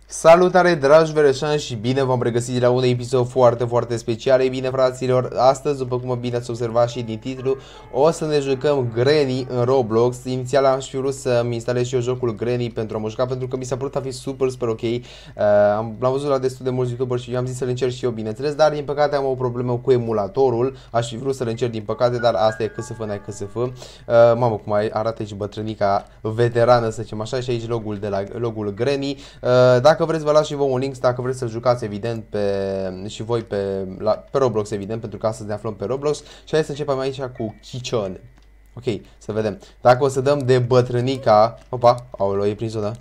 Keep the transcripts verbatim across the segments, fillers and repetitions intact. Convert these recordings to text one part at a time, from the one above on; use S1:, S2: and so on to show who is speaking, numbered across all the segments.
S1: Salutare dragi vereșani și bine v-am regăsit la un episod foarte, foarte special. Ei bine, fraților, astăzi, după cum bine ați observat și din titlu, o să ne jucăm Granny în Roblox. Inițial am și vrut să-mi instalez și eu jocul Granny pentru a mă juca, pentru că mi s-a părut a fi super, super ok. uh, L-am văzut la destul de mulți youtuberi și am zis să-l încerc și eu, bineînțeles, dar din păcate am o problemă cu emulatorul. Aș fi vrut să-l încerc din păcate, dar asta e C S F, n-ai C S F. uh, Mamă, cum arată aici bătrânica veterană, să zicem așa, și aici logul de la logul Granny. uh, Dacă Dacă vreți, vă las și vă un link, dacă vreți să jucați, evident, pe, și voi pe, la, pe Roblox, evident, pentru că astăzi ne aflăm pe Roblox. Și hai să începem aici cu Kitchen. Ok, să vedem. Dacă o să dăm de bătrânica... Opa, aolo, e prin zona.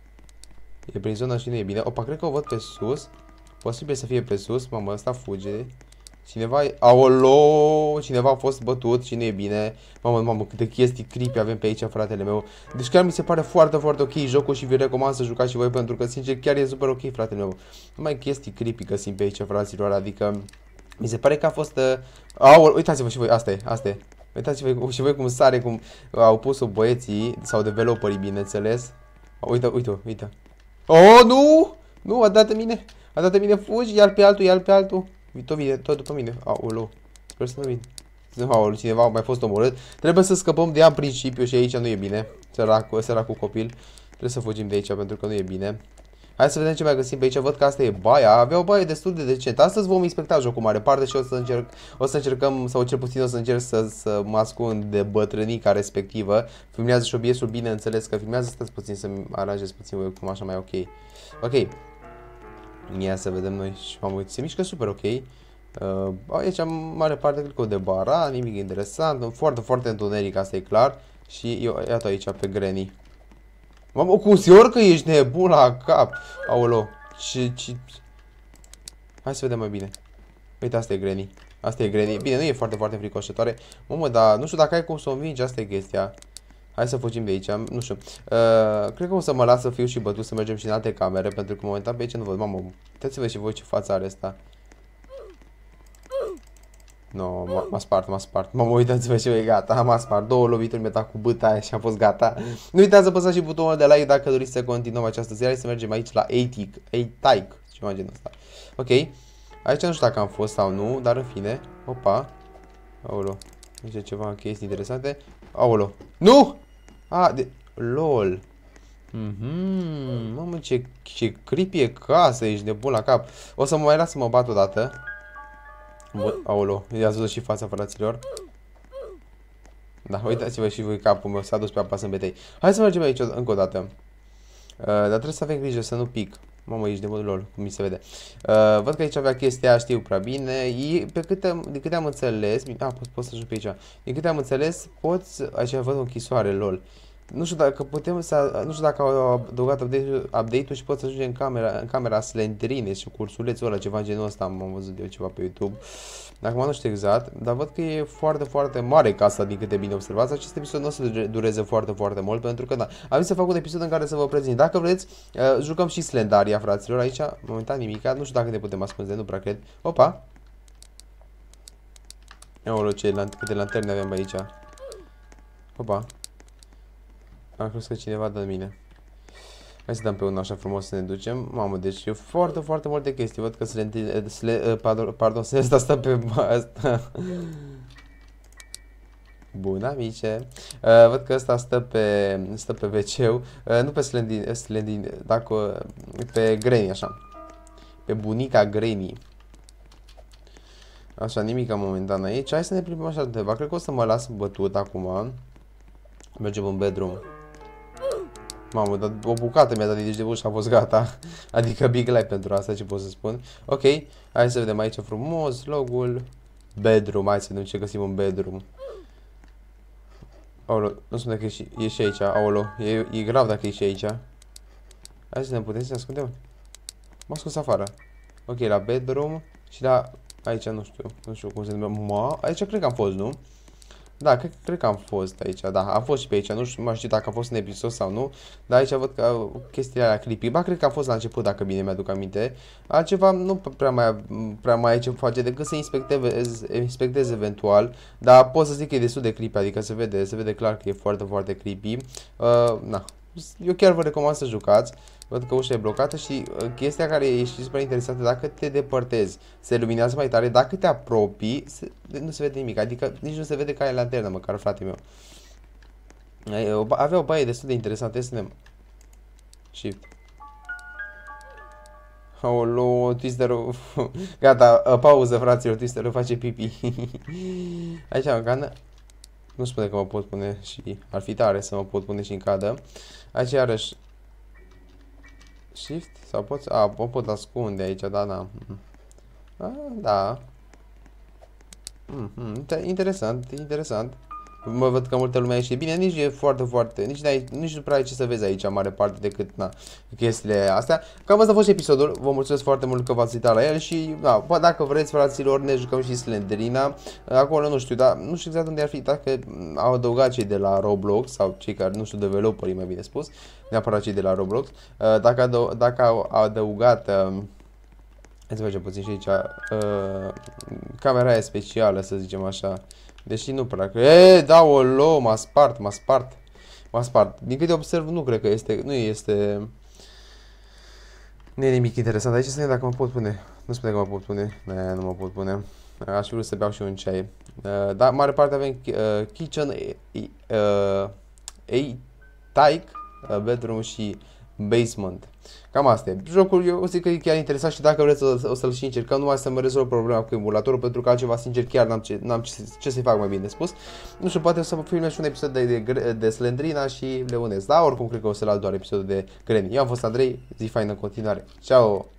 S1: E prin zona și nu e bine. Opa, cred că o văd pe sus. Posibil să fie pe sus. Mamă, ăsta fuge. Cineva e... Aolo! Cineva a fost bătut și nu e bine. Mamă, mamă, câte chestii creepy avem pe aici, fratele meu. Deci chiar mi se pare foarte, foarte ok jocul și vi recomand să jucați și voi, pentru că, sincer, chiar e super ok, fratele meu. Numai chestii creepy găsim pe aici, fraților, adică... Mi se pare că a fost... Uh... Aolo, uitați-vă și voi, asta e, asta e. Uitați-vă și voi cum sare, cum au pus-o băieții, sau developerii, bineînțeles. Uite, uite, uite. Oh, nu! Nu, a dat de mine. A dat de mine, fugi, ia-l pe altul, ia-l pe altul. Tot vine, tot după mine. Aolo. Sper să nu vin. Aolo, cineva a mai fost omorât. Trebuie să scăpăm de ea în principiu și aici nu e bine. Săracul, săracul copil. Trebuie să fugim de aici pentru că nu e bine. Hai să vedem ce mai găsim pe aici. Văd că asta e baia. Avea o baie destul de decentă. Astăzi vom inspecta jocul mare parte și o să încerc, o să încercăm, sau cel puțin o să încerc să, să mă ascund de bătrânica respectivă. Filmează și obiectul, bineînțeles că filmează. Stați puțin să-mi aranjez puțin cum așa mai ok. Ok. Ia să vedem noi și m-am uitat, se mișcă super ok. uh, Aici am mare parte cred că de bara, nimic interesant, foarte, foarte întuneric, asta e clar. Și eu, iată aici pe Granny. Mamă, cum se urcă, ești nebun la cap. Aolo, ce, ce... Hai să vedem mai bine. Uite, asta e Granny. Asta e Granny, bine, nu e foarte, foarte fricoșătoare. Mamă, dar nu știu dacă ai cum să o învingi, asta e chestia. Hai să fugim de aici, nu știu. Uh, cred că o să mă las să fiu și bătut, să mergem și în alte camere, pentru că momentan pe aici nu văd. Mamă, uitați-vă și voi ce față are asta. No, m-a spart, m-a spart. Mamă, uitați-vă și voi, gata, m-a spart. Două lovituri mi-a dat cu bâta aia și am fost gata. Nu uitați să apăsați și butonul de like dacă doriți să continuăm această serie. Hai să mergem aici la A-Tyc, A-Tyc, ceva genul ăsta. Ok, aici nu știu dacă am fost sau nu, dar în fine. Opa. Aolo. Aici e ceva chestii interesante. Aolo. Nu! A, de... LOL. Mhm. Mamă, ce, ce creepy e casa, ești nebun la cap. O să mă mai las să mă bat odată. Aolo, i-ați văzut și fața, fraților. Da, uitați-vă și voi capul meu, s-a dus pe apa sâmbetei. Hai să mergem aici încă o dată. uh, Dar trebuie să avem grijă să nu pic. Mamă, ești de mod lol, cum mi se vede. uh, Văd că aici avea chestia, știu prea bine. E, pe câte, din câte am înțeles. A, pot, pot să ajung pe aici. Din câte am înțeles, poți. Aici văd o închisoare, lol. Nu știu dacă putem să. Nu știu dacă au adăugat update-ul update și pot să ajungem în camera, în camera Slenderine și cursulețul ăla, ceva genul ăsta. Am văzut eu ceva pe YouTube. Acum nu știu exact, dar văd că e foarte, foarte mare casa, din câte bine observați. Acest episod nu o să dureze foarte, foarte mult, pentru că da, am zis să fac un episod în care să vă prezint. Dacă vreți, uh, jucăm și Slendaria, fraților. Aici, momentan nimica, nu știu dacă ne putem ascunde, nu prea cred. Opa! Aoleu, ce câte lanterne avem aici. Opa! Am crezut că cineva dă mine. Hai să dăm pe unul așa frumos să ne ducem. Mamă, deci e foarte, foarte multe chestii. Văd că Slende... Sle... Pardon, pardon, asta stă pe... Asta. Bun, amice. Uh, văd că ăsta stă pe... Stă pe ve ce-ul. Uh, nu pe Slendin... Slendin... Dacă... Pe Granny, așa. Pe bunica Granny. Așa, nimic momentan aici. Hai să ne plimbăm așa de undeva. Cred că o să mă las bătut acum. Mergem în bedroom. Mamă, dar o bucată mi-a dat de bun și a fost gata. Adică big like pentru asta, ce pot să spun. Ok, hai să vedem aici frumos logul. Bedroom, hai să vedem ce găsim în bedroom. Aolo, nu spune că e și, e și aici, aolo, e, e grav dacă e și aici. Hai să ne putem să ne ascundem. M-a scos afară. Ok, la bedroom și la... Aici nu știu, nu știu cum se numește. Ma, aici cred că am fost, nu? Da, cred, cred că am fost aici, da, am fost și pe aici, nu știu, mai știu dacă am fost în episod sau nu, dar aici văd că chestiile alea creepy, ba, cred că am fost la început, dacă bine mi-aduc aminte, altceva nu prea mai, prea mai ai ce face decât să inspectez, inspectez eventual, dar pot să zic că e destul de creepy, adică se vede, se vede clar că e foarte, foarte creepy, uh, na. Eu chiar vă recomand să jucați. Văd că ușa e blocată și uh, chestia care e și super interesantă, dacă te depărtezi, se luminează mai tare, dacă te apropii, se, nu se vede nimic, adică nici nu se vede că ai lanternă măcar, frate meu. Avea o baie destul de interesantă, să ne... Shift. Aolo, Twisterul... Gata, pauză, fraților, Twisterul face pipi. Aici am cană. Nu spune că mă pot pune și... Ar fi tare să mă pot pune și în cadă. Aici iarăși... Shift? Sau pot... A, mă pot ascunde aici, da, da. A, da. Mm -hmm. Interesant, interesant. Mă văd că multă lume a ieșit. Bine, nici e foarte, foarte... Nici, nici nu prea ai ce să vezi aici, în mare parte, decât, na, chestiile astea. Cam asta a fost episodul. Vă mulțumesc foarte mult că v-ați uitat la el și, da, dacă vreți, fraților, ne jucăm și Slenderina. Acolo, nu știu, dar nu știu exact unde ar fi, dacă au adăugat cei de la Roblox sau cei care, nu știu, developerii, mai bine spus, neapărat cei de la Roblox. Dacă, adău dacă au adăugat... Hai să facem puțin și aici uh, camera aia specială, să zicem așa. Deși nu prea cred. Eee, da, o lo, m-a spart, m-a spart. M-a spart. Din câte observ, nu cred că este, nu este... Nu e nimic interesant. Aici să vedem dacă mă pot pune. Nu spune că mă pot pune. Ne, nu mă pot pune. Aș vrea să beau și un ceai. Uh, dar, mare parte avem uh, kitchen, uh, attic, uh, bedroom și basement. Cam asta e. Jocul eu zic că e chiar interesant și dacă vreți o, o să-l și încercăm, numai să mă rezolv problema cu emulatorul, pentru că altceva, sincer, chiar n-am ce, n-am ce, ce să-i fac, mai bine spus. Nu știu, poate o să filmez și un episod de, de, de Slendrina și le unesc. Da, oricum cred că o să-l alt doar episodul de Granny. Eu am fost Andrei, zi faină în continuare. Ciao!